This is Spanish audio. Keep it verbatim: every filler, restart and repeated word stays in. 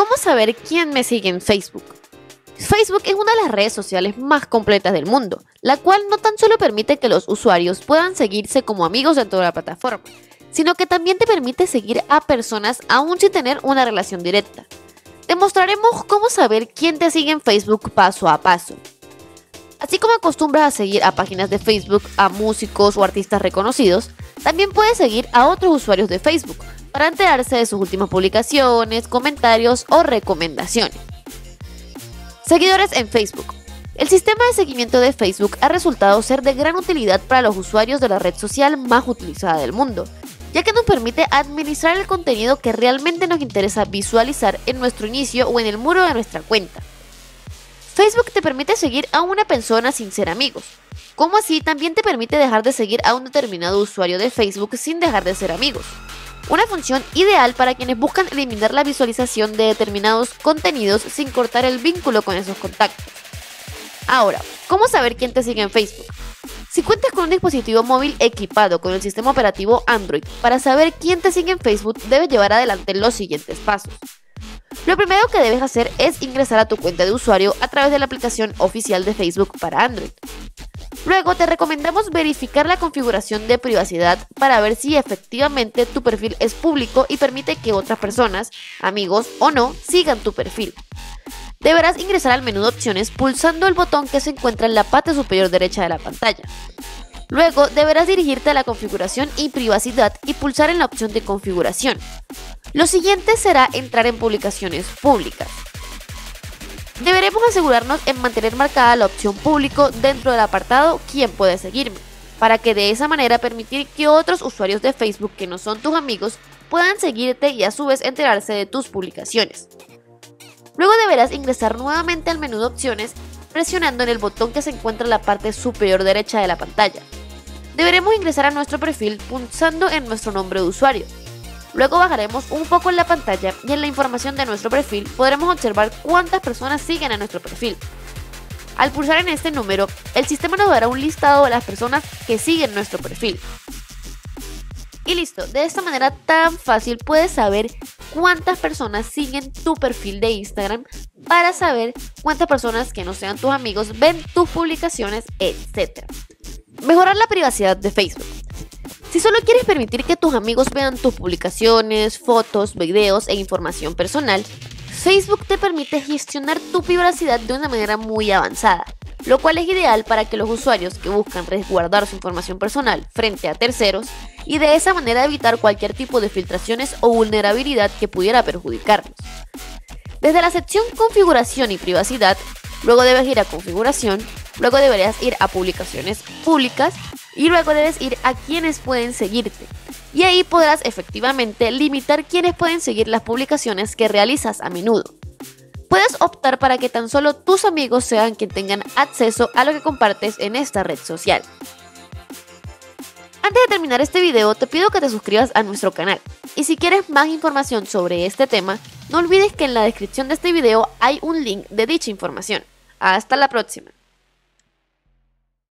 ¿Cómo saber quién me sigue en Facebook? Facebook es una de las redes sociales más completas del mundo, la cual no tan solo permite que los usuarios puedan seguirse como amigos dentro de la plataforma, sino que también te permite seguir a personas aún sin tener una relación directa. Te mostraremos cómo saber quién te sigue en Facebook paso a paso. Así como acostumbras a seguir a páginas de Facebook, a músicos o artistas reconocidos, también puedes seguir a otros usuarios de Facebook para enterarse de sus últimas publicaciones, comentarios o recomendaciones. Seguidores en Facebook. El sistema de seguimiento de Facebook ha resultado ser de gran utilidad para los usuarios de la red social más utilizada del mundo, ya que nos permite administrar el contenido que realmente nos interesa visualizar en nuestro inicio o en el muro de nuestra cuenta. Facebook te permite seguir a una persona sin ser amigos, como así también te permite dejar de seguir a un determinado usuario de Facebook sin dejar de ser amigos. Una función ideal para quienes buscan eliminar la visualización de determinados contenidos sin cortar el vínculo con esos contactos. Ahora, ¿cómo saber quién te sigue en Facebook? Si cuentas con un dispositivo móvil equipado con el sistema operativo Android, para saber quién te sigue en Facebook debes llevar adelante los siguientes pasos. Lo primero que debes hacer es ingresar a tu cuenta de usuario a través de la aplicación oficial de Facebook para Android. Luego te recomendamos verificar la configuración de privacidad para ver si efectivamente tu perfil es público y permite que otras personas, amigos o no, sigan tu perfil. Deberás ingresar al menú de opciones pulsando el botón que se encuentra en la parte superior derecha de la pantalla. Luego deberás dirigirte a la configuración y privacidad y pulsar en la opción de configuración. Lo siguiente será entrar en publicaciones públicas. Deberemos asegurarnos en mantener marcada la opción público dentro del apartado ¿Quién puede seguirme?, para que de esa manera permitir que otros usuarios de Facebook que no son tus amigos puedan seguirte y a su vez enterarse de tus publicaciones. Luego deberás ingresar nuevamente al menú de opciones presionando en el botón que se encuentra en la parte superior derecha de la pantalla. Deberemos ingresar a nuestro perfil pulsando en nuestro nombre de usuario. Luego bajaremos un poco en la pantalla y en la información de nuestro perfil podremos observar cuántas personas siguen a nuestro perfil. Al pulsar en este número, el sistema nos dará un listado de las personas que siguen nuestro perfil. Y listo, de esta manera tan fácil puedes saber cuántas personas siguen tu perfil de Instagram para saber cuántas personas que no sean tus amigos ven tus publicaciones, etcétera. Mejorar la privacidad de Facebook. Si solo quieres permitir que tus amigos vean tus publicaciones, fotos, videos e información personal, Facebook te permite gestionar tu privacidad de una manera muy avanzada, lo cual es ideal para que los usuarios que buscan resguardar su información personal frente a terceros y de esa manera evitar cualquier tipo de filtraciones o vulnerabilidad que pudiera perjudicarlos. Desde la sección Configuración y Privacidad, luego debes ir a Configuración, luego deberías ir a Publicaciones Públicas y luego debes ir a quienes pueden seguirte. Y ahí podrás efectivamente limitar quienes pueden seguir las publicaciones que realizas a menudo. Puedes optar para que tan solo tus amigos sean quienes tengan acceso a lo que compartes en esta red social. Antes de terminar este video, te pido que te suscribas a nuestro canal. Y si quieres más información sobre este tema, no olvides que en la descripción de este video hay un link de dicha información. Hasta la próxima.